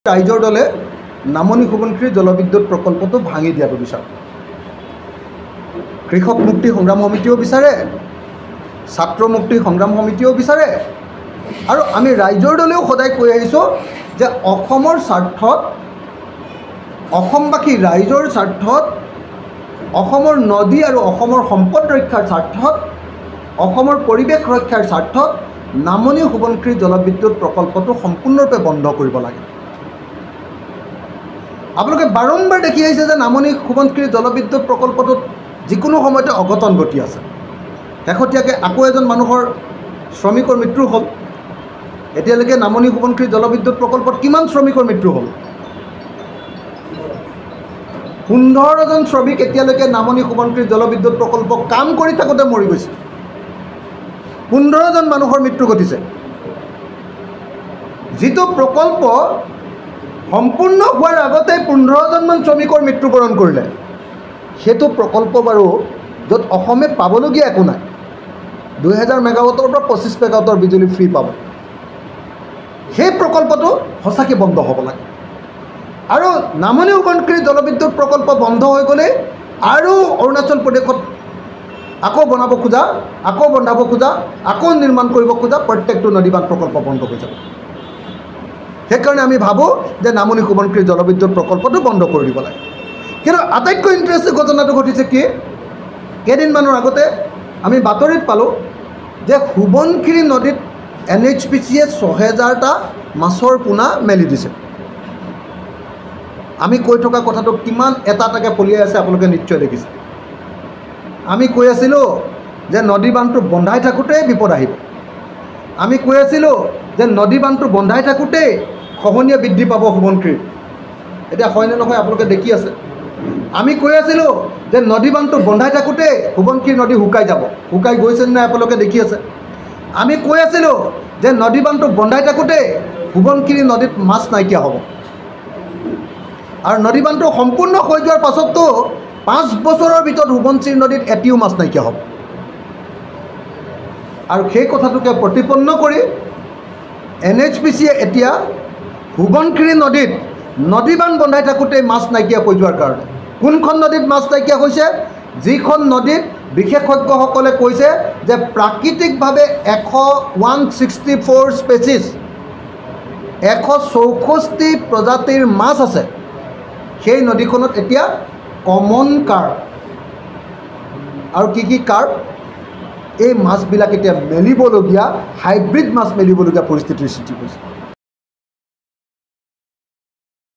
ৰাইজৰ দলে নামনি সোৱণশিৰি জলবিদ্যুৎ প্ৰকল্পটো ভাঙি দিয়াটো বিচাৰে। কৃষক মুক্তি সংগ্ৰাম সমিতিও বিচাৰে, ছাত্ৰ মুক্তি সংগ্ৰাম সমিতিও বিচাৰে, আৰু আমি ৰাইজৰ দলেও সদায় কৈ আহিছোঁ যে অসমৰ স্বাৰ্থত, অসমবাসী ৰাইজৰ স্বাৰ্থত, অসমৰ নদী আৰু অসমৰ সম্পদ ৰক্ষাৰ স্বাৰ্থত, অসমৰ পৰিৱেশ ৰক্ষাৰ স্বাৰ্থত নামনি সোৱণশিৰি জলবিদ্যুৎ প্ৰকল্পটো সম্পূৰ্ণৰূপে বন্ধ কৰিব লাগে। আপোনালোকে বাৰম্বাৰ দেখি আহিছে যে নামনি সোৱণশিৰি জলবিদ্যুৎ প্ৰকল্পটোত যিকোনো সময়তে অঘটন ঘটি আছে। শেহতীয়াকৈ আকৌ এজন মানুহৰ শ্ৰমিকৰ মৃত্যু হ'ল। এতিয়ালৈকে নামনি সোৱণশিৰি জলবিদ্যুৎ প্ৰকল্পত কিমান শ্ৰমিকৰ মৃত্যু হ'ল? 15জন শ্ৰমিক এতিয়ালৈকে নামনি সোৱণশিৰি জলবিদ্যুৎ প্ৰকল্প কাম কৰি থাকোঁতে মৰি গৈছে। 15জন মানুহৰ মৃত্যু ঘটিছে। যিটো প্ৰকল্প সম্পূৰ্ণ হোৱাৰ আগতে 15জনমান শ্ৰমিকৰ মৃত্যুবৰণ কৰিলে, সেইটো প্ৰকল্প বাৰু য'ত অসমে পাবলগীয়া একো নাই। 2000 মেগাৱাটৰ পৰা 25 মেগাৱাটৰ বিজুলী ফ্ৰী পাব। সেই প্ৰকল্পটো সঁচাকৈ বন্ধ হ'ব লাগে। আৰু নামনি সোৱণশিৰি জলবিদ্যুৎ প্ৰকল্প বন্ধ হৈ গ'লে আৰু অৰুণাচল প্ৰদেশত আকৌ বনাব খোজা, আকৌ বন্ধাব খোজা, আকৌ নিৰ্মাণ কৰিব খোজা প্ৰত্যেকটো নদীবান্ধ প্ৰকল্প বন্ধ হৈ যাব। সেইকাৰণে আমি ভাবোঁ যে নামনি সোৱণশিৰি জলবিদ্যুৎ প্ৰকল্পটো বন্ধ কৰি দিব লাগে। কিন্তু আটাইতকৈ ইণ্টাৰেষ্টিং ঘটনাটো ঘটিছে কি, কেইদিনমানৰ আগতে আমি বাতৰিত পালোঁ যে সোৱণশিৰি নদীত NHPCয়ে 6000টা মাছৰ পোনা মেলি দিছে। আমি কৈ থকা কথাটো কিমান এটা এটাকৈ পলিয়াই আছে আপোনালোকে নিশ্চয় দেখিছে। আমি কৈ আছিলোঁ যে নদী বান্ধটো বন্ধাই থাকোঁতেই বিপদ আহিব। আমি কৈ আছিলোঁ যে নদী বান্ধটো বন্ধাই থাকোঁতেই খহনীয়া বৃদ্ধি পাব সোৱণশিৰিত। এতিয়া হয়নে নহয় আপোনালোকে দেখি আছে। আমি কৈ আছিলোঁ যে নদী বান্ধটো বন্ধাই থাকোঁতেই সোৱণশিৰি নদী শুকাই যাব। শুকাই গৈছে নাই আপোনালোকে দেখি আছে। আমি কৈ আছিলোঁ যে নদী বান্ধটো বন্ধাই থাকোঁতেই সোৱণশিৰি নদীত মাছ নাইকিয়া হ'ব। আৰু নদী বান্ধটো সম্পূৰ্ণ হৈ যোৱাৰ পাছততো 5 বছৰৰ ভিতৰত সোৱণশিৰি নদীত এটিও মাছ নাইকিয়া হ'ব। আৰু সেই কথাটোকে প্ৰতিপন্ন কৰি NHPCয়ে এতিয়া সোৱণশিৰি নদীত নদী বান্ধ বন্ধাই থাকোঁতেই মাছ নাইকিয়া হৈ যোৱাৰ কাৰণে, কোনখন নদীত মাছ নাইকিয়া হৈছে? যিখন নদীত বিশেষজ্ঞসকলে কৈছে যে প্ৰাকৃতিকভাৱে 164 স্পেচিছ, 164 প্ৰজাতিৰ মাছ আছে, সেই নদীখনত এতিয়া কমন কাৰ্প আৰু কি কাৰ্প, এই মাছবিলাক এতিয়া মেলিবলগীয়া, হাইব্ৰিড মাছ মেলিবলগীয়া পৰিস্থিতিৰ সৃষ্টি হৈছে।